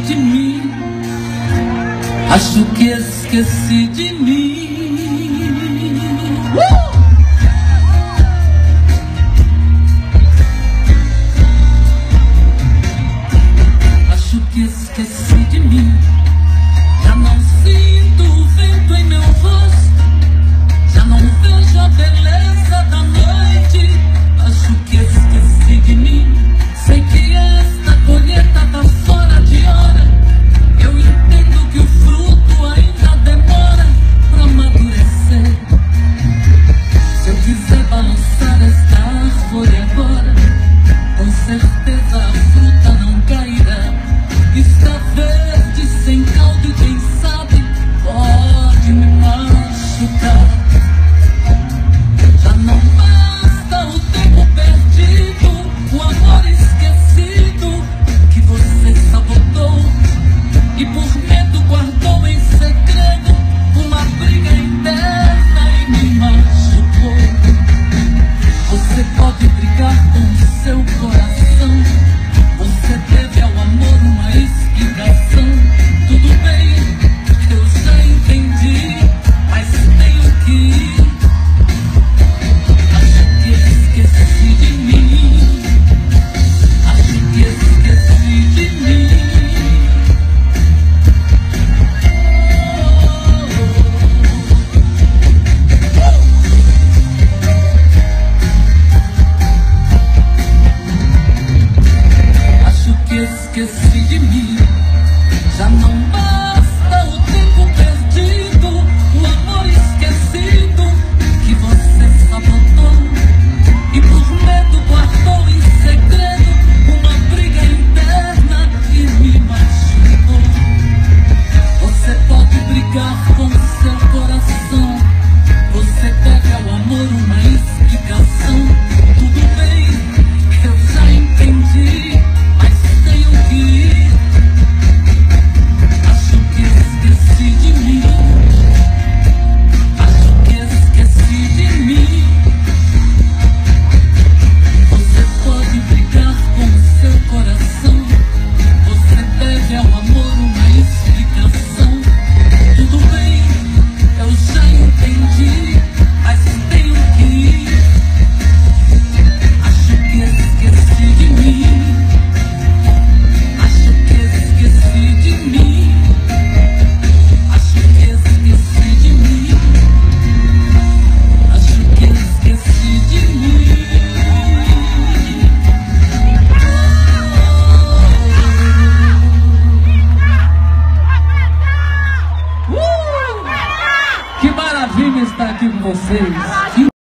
de mim. Acho que esqueci de mim. Acho que esqueci de mim. Já não sinto o vento em meu rosto, já não vejo a beleza da noite. Acho que esqueci de mim. Sei que esta colheita tá fora de hora. Eu entendo que o fruto ainda demora pra amadurecer. Se eu quiser balançar esta árvore agora, com certeza a fruta não cairá. Está verde, sem caldo e quem sabe pode me machucar. Já não basta o tempo perdido, o amor esquecido que você sabotou e por medo guardou em segredo uma briga interna e me machucou. Você pode brigar com o seu coração, você teve ao amor uma explicação. Tudo bem, eu já entendi, mas tenho que ir. Acho que esqueci de mim. Acho que esqueci de mim. Acho que esqueci de mim. Já não basta o tempo perdido, o amor esquecido que você sabotou e por medo guardou em segredo uma briga interna e me machucou. Você pode brigar com seu coração, você deve ao amor uma explicação. Tudo bem, eu já entendi, mas tenho que ir. Acho que esqueci de mim. Acho que esqueci de mim. Você pode brigar com o seu coração, você deve ao amor uma explicação. Tudo bem, eu já entendi, mas tenho que ir. Acho que esqueci de mim. Acho que esqueci de mim. Acho que esqueci de mim. Acho que esqueci de mim. Que maravilha estar aqui com vocês.